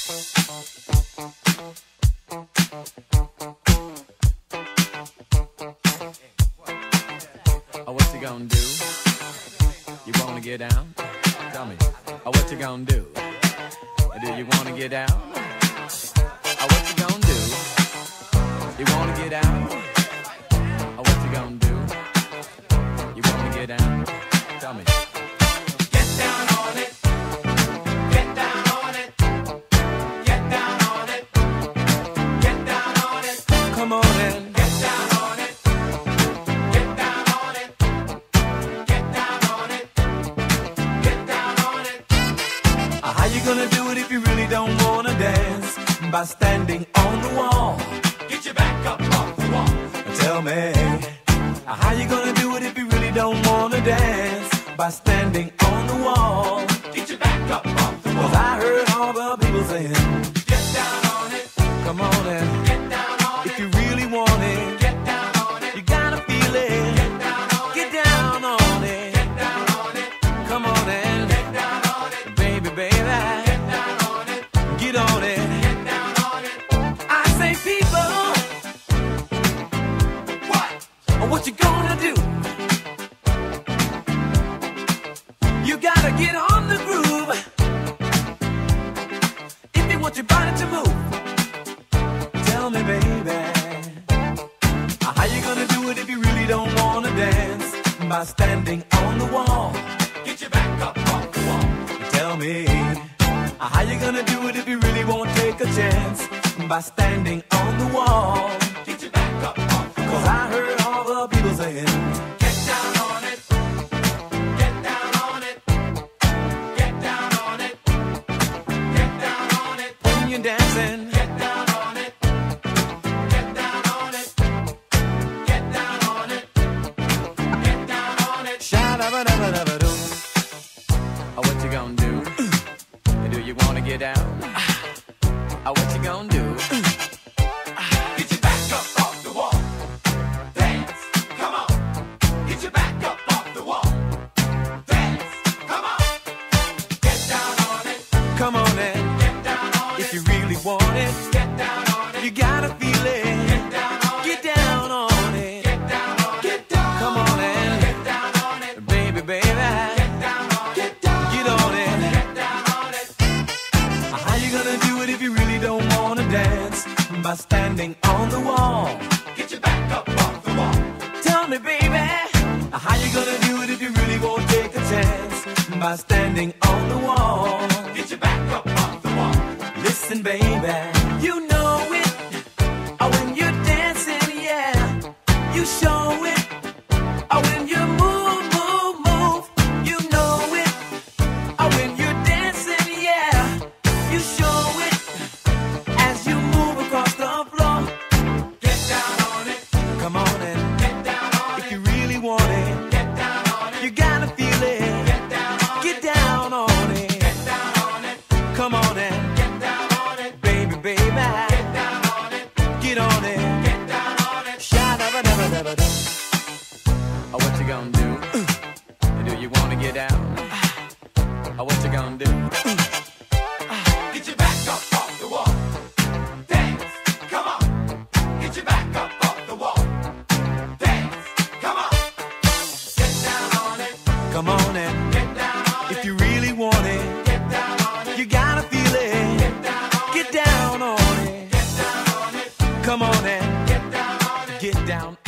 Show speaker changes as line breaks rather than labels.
Oh, what you gonna do? You wanna get down? Tell me. Oh, what you gonna do? Do you wanna get down? Oh, what you gonna do? You wanna get down? Oh, what you gonna do? You wanna get down? Tell me. Get down on it. Get down on it. Get down on it. Get down on it. Come on in. Get down on it. Get down on it. Get down on it. Get down on it. How you gonna do it if you really don't wanna dance? By standing on the wall. Get your back up off the wall. Tell me, how you gonna do it if you really don't wanna dance? By standing on the wall. Get your back up off the wall. 'Cause I heard all the people saying, get down on it. Come on in. Get down on it. If you really want it, get down on it. You gotta feel it. Get down on it. Get down on it. Get down on it. Come on in. Get down on it. Baby, baby. Get down on it. Get on it. Get down on it. I say, people, what you gonna do? You gotta get on the groove if you want your body to move. Tell me, baby, how you gonna do it if you really don't wanna dance? By standing on the wall. Get your back up off the wall. Tell me, how you gonna do it if you really won't take a chance? By standing on the wall. Get your back up off the wall. 'Cause I heard all the people saying, get down on it. Get down on it. Get down on it. Get down on it. When you're dancing, get down on it. Get down on it. Get down on it. Get down on it. Sha-da-ba-da-ba-da-ba-doo. Oh, what you gonna do? Do you wanna get down? Oh, what you gonna do? Get your back up off the wall. Dance, come on. Get your back up off the wall. Dance, come on. Get down on it. Come on in. Get down on it. If you really want it, get down on it. You gotta feel it. Get down on it. Get down on it. Get down on it. Get down. Come on in. Get down on it. Baby, baby. Get down on it. Get down. Get on it. Get down on it. How you gonna do it if you really don't wanna dance? By standing on the wall. Get your back up off the wall. Tell me, baby, how you gonna do it if you really won't take a chance? By standing on the wall. Get your back up off the wall. Listen, baby, you know it. Oh, when you're dancing, yeah, you show it. Oh, when you move, move, move, you know it. Oh, when you're dancing, yeah, you show it. As you move across the floor, get down on it. Come on in. Get down on it. If you really want it, get down on it. You gotta feel it. Get down on it. Get down on it. Get down on it. Come on in. Get down on it. Baby, baby. Get down on it. Get on it. Get down on it. Sha-da-ba-da-ba-da-ba-da. Oh, what you gonna do? Do you wanna get down? Oh, what you gonna do? Get your back up off the wall. Dance, come on. Get your back up off the wall. Dance, come on. Get down on it. Come on in. Get down on it. If you really want it, get down on it. You gotta feel it. Get down on it. Get down on it. Get down on it. Come on in. Get down on it. Get down